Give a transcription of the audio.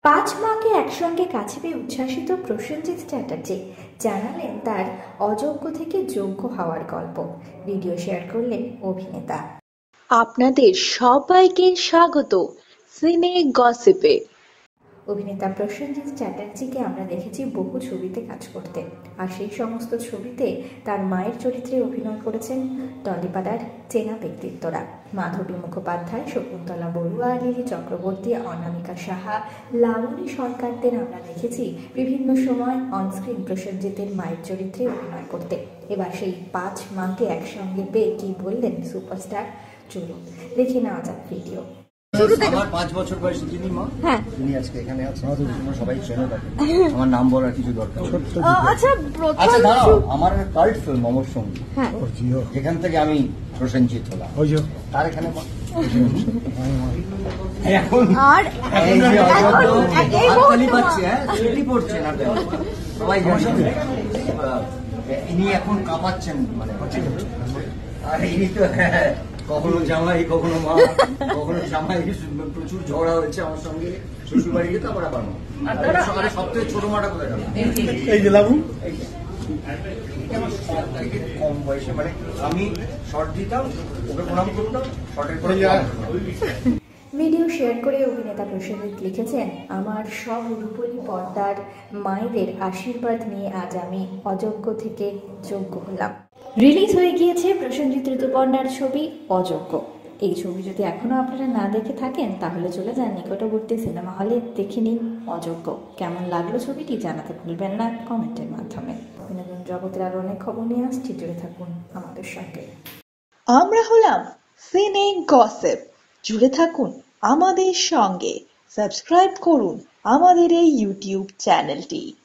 পাঁচ মাকে একসঙ্গে কাছে পেয়ে উচ্ছ্বাসিত প্রসেনজিৎ চ্যাটার্জি জানালেন তার অযোগ্য থেকে যোগ্য হওয়ার গল্প। ভিডিও শেয়ার করলেন অভিনেতা। আপনাদের সবাইকে স্বাগত সিনে গসিপে। অভিনেতা প্রসেনজিৎ চ্যাটার্জিকে আমরা দেখেছি বহু ছবিতে কাজ করতে, আর সেই সমস্ত ছবিতে তার মায়ের চরিত্রে অভিনয় করেছেন টলিপাড়ার চেনা ব্যক্তিত্বরা। মাধবী মুখোপাধ্যায়, শকুন্তলা বড়ুয়া, লিলি চক্রবর্তী, অনামিকা সাহা, লাবণী সরকারদের আমরা দেখেছি বিভিন্ন সময় অনস্ক্রিন প্রসেনজিতের মায়ের চরিত্রে অভিনয় করতে। এবার সেই পাঁচ মাকে একসঙ্গে পেয়ে কি বললেন সুপারস্টার, চলুন দেখে নেওয়া যাক ভিডিও। আমার 5 বছর বয়সী যিনি মা, তিনি আজকে এখানে আছেন, তোমরা সবাই চেনো তাকে। আমার নাম বলার কিছু দরকার আচ্ছা, দাঁড়াও, আমার কাল্ট ফিল্ম অমর সঙ্গী, যেখান থেকে আমি প্রসেনজিৎ হলাম, তার এখানে এখন হাততালি পাচ্ছে, ছুটি পড়ছে না, সবাই জানেন ইনি এখন কাঁপাচ্ছেন, মানে আর ইনি তো কখনো জামাই, কখনো মা, কখনো জামাই, প্রচুর ঝগড়া হয়েছে আমার সঙ্গে শ্বশুর বাড়ি গিয়ে, তারপর আবার মা। সবথেকে ছোট মাটা কোথায় গেল? এই যে লাবু, কম বয়সে, মানে আমি শর্ট দিতাম, ওকে প্রণাম করতাম, শর্টের পরে। ভিডিও শেয়ার করে অভিনেতা প্রসেনজিৎ লিখেছেন, আমার সব রূপলী পর্দার মায়েদের আশীর্বাদ নিয়ে আজ আমি অযোগ্য থেকে যোগ্য হলাম। রিলিজ হয়ে গিয়েছে প্রসেনজিৎ ঋতুপর্ণার ছবি অযোগ্য। এই ছবি যদি এখনও আপনারা না দেখে থাকেন তাহলে চলে যান নিকটবর্তী সিনেমা হলে, দেখে নিন অযোগ্য। কেমন লাগলো ছবিটি জানাতে ভুলবেন না কমেন্টের মাধ্যমে। বিনোদন জগতের আরও অনেক খবর নিয়ে আসছি, জুড়ে থাকুন আমাদের সঙ্গে। আমরা হলাম সিনে গসিপ, জুড়ে থাকুন আমাদের সঙ্গে, সাবস্ক্রাইব করুন আমাদের এই ইউটিউব চ্যানেলটি।